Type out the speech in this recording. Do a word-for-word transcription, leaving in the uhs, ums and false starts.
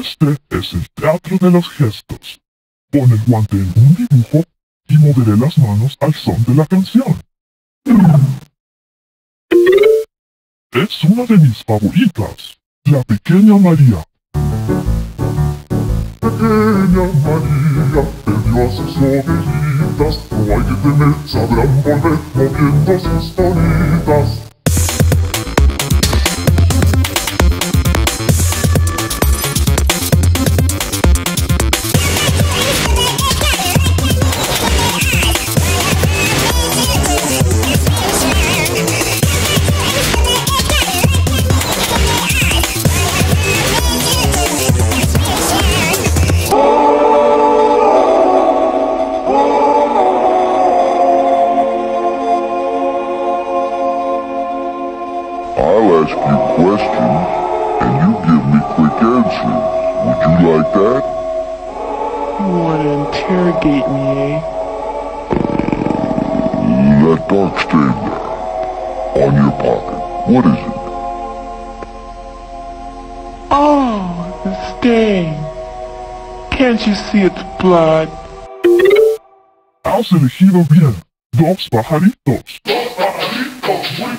Este es el Teatro de los Gestos. Pon el guante en un dibujo y moveré las manos al son de la canción. Es una de mis favoritas, La Pequeña María. Pequeña María perdió a sus ovejitas, no hay que temer, sabrán volver moviendo sus bolitas. I'll ask you questions, and you give me quick answers. Would you like that? You want to interrogate me, eh? Uh, that dark stain there, on your pocket. What is it? Oh, the stain. Can't you see it's blood? Has elegido bien. Dos pajaritos. Dos pajaritos, muy